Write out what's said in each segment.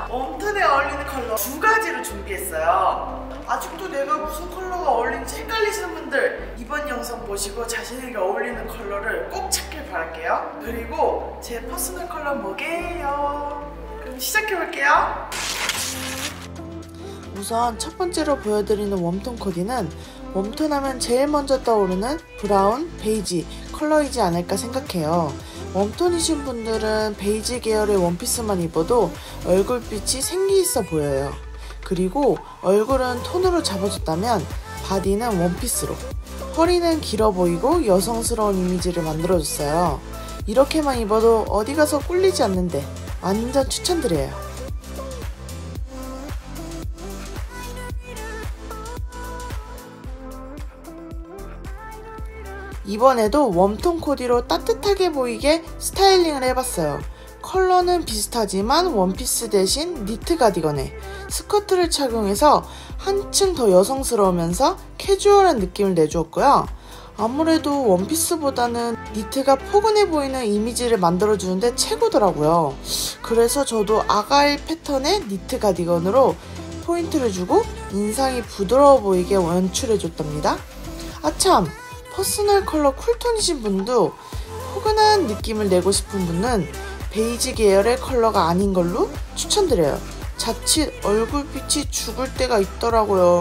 웜톤에 어울리는 컬러 2가지를 준비했어요. 아직도 내가 무슨 컬러가 어울리는지 헷갈리시는 분들 이번 영상 보시고 자신에게 어울리는 컬러를 꼭 찾길 바랄게요. 그리고 제 퍼스널 컬러 뭐게요? 그럼 시작해볼게요. 우선 첫 번째로 보여드리는 웜톤 코디는 웜톤 하면 제일 먼저 떠오르는 브라운, 베이지 컬러이지 않을까 생각해요. 웜톤이신 분들은 베이지 계열의 원피스만 입어도 얼굴빛이 생기 있어 보여요. 그리고 얼굴은 톤으로 잡아줬다면 바디는 원피스로, 허리는 길어 보이고 여성스러운 이미지를 만들어줬어요. 이렇게만 입어도 어디 가서 꿀리지 않는데 완전 추천드려요. 이번에도 웜톤 코디로 따뜻하게 보이게 스타일링을 해봤어요. 컬러는 비슷하지만 원피스 대신 니트 가디건에 스커트를 착용해서 한층 더 여성스러우면서 캐주얼한 느낌을 내주었고요. 아무래도 원피스보다는 니트가 포근해 보이는 이미지를 만들어주는데 최고더라고요. 그래서 저도 아가일 패턴의 니트 가디건으로 포인트를 주고 인상이 부드러워 보이게 연출해줬답니다. 아참! 퍼스널 컬러 쿨톤이신 분도 포근한 느낌을 내고 싶은 분은 베이지 계열의 컬러가 아닌 걸로 추천드려요. 자칫 얼굴빛이 죽을 때가 있더라고요.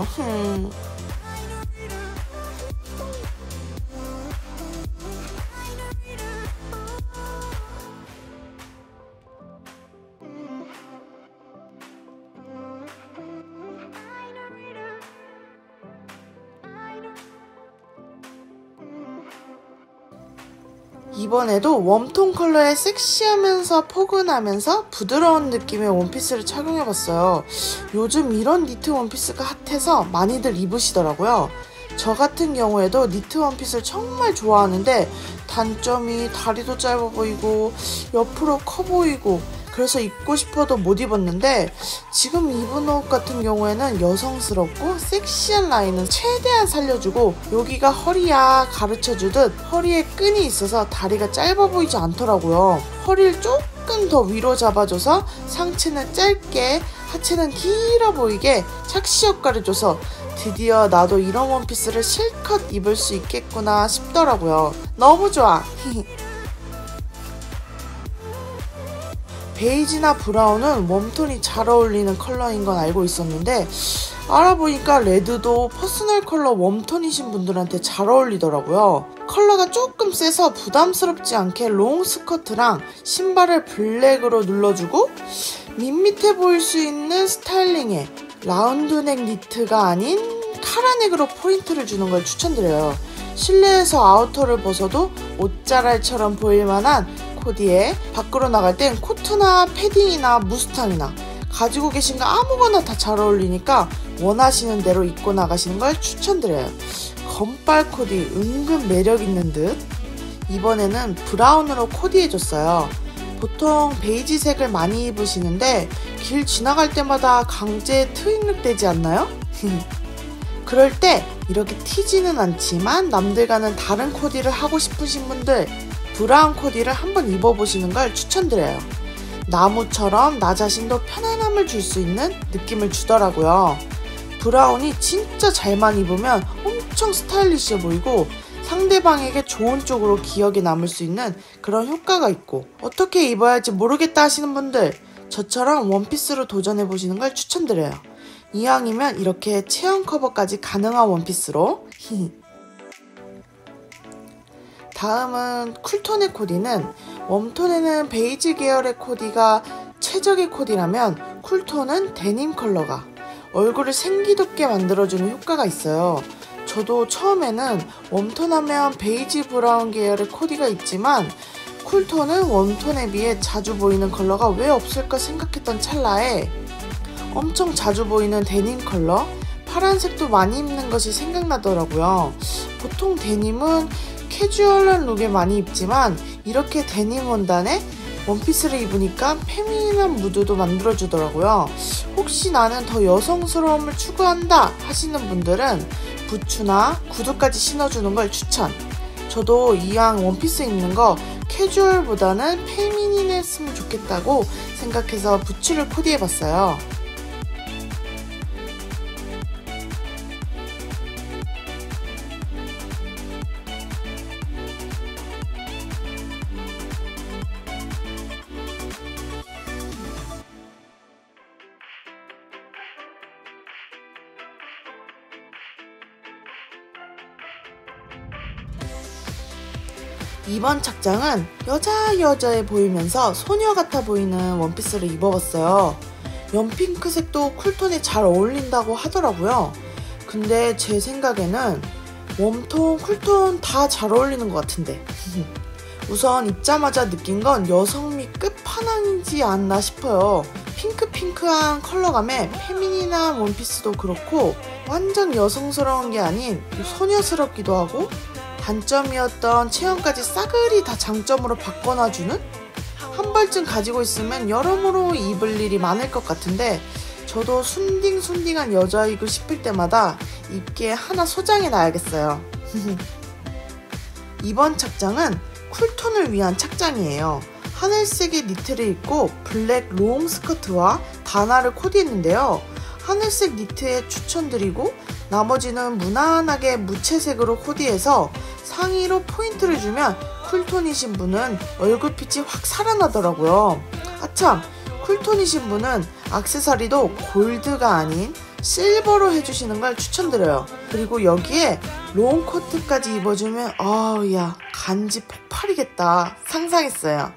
이번에도 웜톤 컬러의 섹시하면서 포근하면서 부드러운 느낌의 원피스를 착용해봤어요. 요즘 이런 니트 원피스가 핫해서 많이들 입으시더라고요. 저 같은 경우에도 니트 원피스를 정말 좋아하는데 단점이 다리도 짧아 보이고 옆으로 커 보이고 그래서 입고 싶어도 못 입었는데 지금 입은 옷 같은 경우에는 여성스럽고 섹시한 라인은 최대한 살려주고 여기가 허리야 가르쳐주듯 허리에 끈이 있어서 다리가 짧아 보이지 않더라고요. 허리를 조금 더 위로 잡아줘서 상체는 짧게 하체는 길어 보이게 착시 효과를 줘서 드디어 나도 이런 원피스를 실컷 입을 수 있겠구나 싶더라고요. 너무 좋아! 베이지나 브라운은 웜톤이 잘 어울리는 컬러인 건 알고 있었는데 알아보니까 레드도 퍼스널 컬러 웜톤이신 분들한테 잘 어울리더라고요. 컬러가 조금 세서 부담스럽지 않게 롱 스커트랑 신발을 블랙으로 눌러주고 밋밋해 보일 수 있는 스타일링에 라운드넥 니트가 아닌 카라넥으로 포인트를 주는 걸 추천드려요. 실내에서 아우터를 벗어도 옷자랄처럼 보일 만한 코디에 밖으로 나갈 땐 코트나 패딩이나 무스탕이나 가지고 계신 거 아무거나 다 잘 어울리니까 원하시는 대로 입고 나가시는 걸 추천드려요. 건빨 코디 은근 매력 있는 듯. 이번에는 브라운으로 코디해줬어요. 보통 베이지색을 많이 입으시는데 길 지나갈 때마다 강제 트윈룩 되지 않나요? 그럴 때 이렇게 튀지는 않지만 남들과는 다른 코디를 하고 싶으신 분들 브라운 코디를 한번 입어보시는 걸 추천드려요. 나무처럼 나 자신도 편안함을 줄 수 있는 느낌을 주더라고요. 브라운이 진짜 잘만 입으면 엄청 스타일리시해 보이고 상대방에게 좋은 쪽으로 기억에 남을 수 있는 그런 효과가 있고 어떻게 입어야 할지 모르겠다 하시는 분들 저처럼 원피스로 도전해보시는 걸 추천드려요. 이왕이면 이렇게 체형 커버까지 가능한 원피스로. 다음은 쿨톤의 코디는 웜톤에는 베이지 계열의 코디가 최적의 코디라면 쿨톤은 데님 컬러가 얼굴을 생기돋게 만들어주는 효과가 있어요. 저도 처음에는 웜톤 하면 베이지 브라운 계열의 코디가 있지만 쿨톤은 웜톤에 비해 자주 보이는 컬러가 왜 없을까 생각했던 찰나에 엄청 자주 보이는 데님 컬러, 파란색도 많이 입는 것이 생각나더라고요. 보통 데님은 캐주얼한 룩에 많이 입지만 이렇게 데님 원단에 원피스를 입으니까 페미닌한 무드도 만들어주더라고요. 혹시 나는 더 여성스러움을 추구한다 하시는 분들은 부츠나 구두까지 신어주는 걸 추천. 저도 이왕 원피스 입는 거 캐주얼보다는 페미닌 페미닌했으면 좋겠다고 생각해서 부츠를 코디해봤어요. 이번 착장은 여자해 보이면서 소녀 같아 보이는 원피스를 입어봤어요. 연핑크색도 쿨톤에 잘 어울린다고 하더라고요. 근데 제 생각에는 웜톤, 쿨톤 다 잘 어울리는 것 같은데 우선 입자마자 느낀 건 여성미 끝판왕이지 않나 싶어요. 핑크한 컬러감에 페미닌한 원피스도 그렇고 완전 여성스러운 게 아닌 소녀스럽기도 하고 단점이었던 체형까지 싸그리 다 장점으로 바꿔놔주는? 한 벌쯤 가지고 있으면 여러모로 입을 일이 많을 것 같은데 저도 순딩순딩한 여자이고 싶을 때마다 입기에 하나 소장해 놔야겠어요. 이번 착장은 쿨톤을 위한 착장이에요. 하늘색의 니트를 입고 블랙 롱 스커트와 다나를 코디했는데요. 하늘색 니트에 추천드리고 나머지는 무난하게 무채색으로 코디해서 상의로 포인트를 주면 쿨톤이신 분은 얼굴빛이 확 살아나더라고요. 아참, 쿨톤이신 분은 액세서리도 골드가 아닌 실버로 해주시는 걸 추천드려요. 그리고 여기에 롱 코트까지 입어주면 야 간지 폭발이겠다 상상했어요.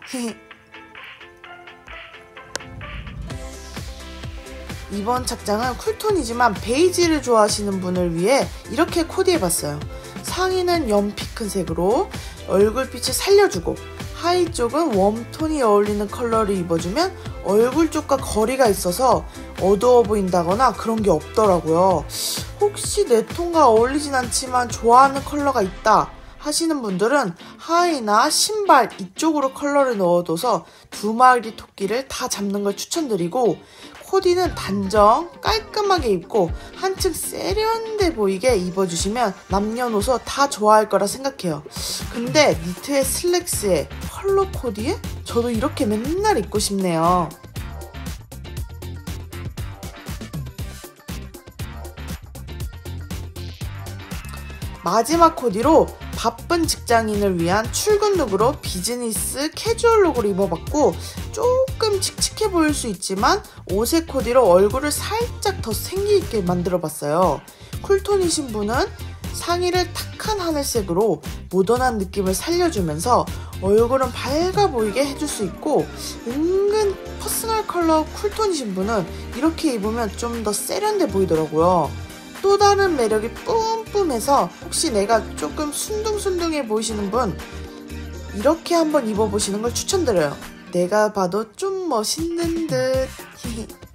이번 착장은 쿨톤이지만 베이지를 좋아하시는 분을 위해 이렇게 코디해봤어요. 상의는 연피크색으로 얼굴빛을 살려주고 하의 쪽은 웜톤이 어울리는 컬러를 입어주면 얼굴 쪽과 거리가 있어서 어두워 보인다거나 그런 게 없더라고요. 혹시 내 톤과 어울리진 않지만 좋아하는 컬러가 있다 하시는 분들은 하의나 신발 이쪽으로 컬러를 넣어둬서 두 마리 토끼를 다 잡는 걸 추천드리고 코디는 단정 깔끔하게 입고 한층 세련돼 보이게 입어주시면 남녀노소 다 좋아할 거라 생각해요. 근데 니트에 슬랙스에 컬러 코디에 저도 이렇게 맨날 입고 싶네요. 마지막 코디로 바쁜 직장인을 위한 출근 룩으로 비즈니스 캐주얼 룩으로 입어봤고 조금 칙칙해 보일 수 있지만 옷의 코디로 얼굴을 살짝 더 생기있게 만들어봤어요. 쿨톤이신 분은 상의를 탁한 하늘색으로 모던한 느낌을 살려주면서 얼굴은 밝아 보이게 해줄 수 있고 은근 퍼스널 컬러 쿨톤이신 분은 이렇게 입으면 좀 더 세련돼 보이더라고요. 또 다른 매력이 뿜뿜해서 혹시 내가 조금 순둥순둥해 보이시는 분 이렇게 한번 입어보시는 걸 추천드려요. 내가 봐도 좀 멋있는 듯.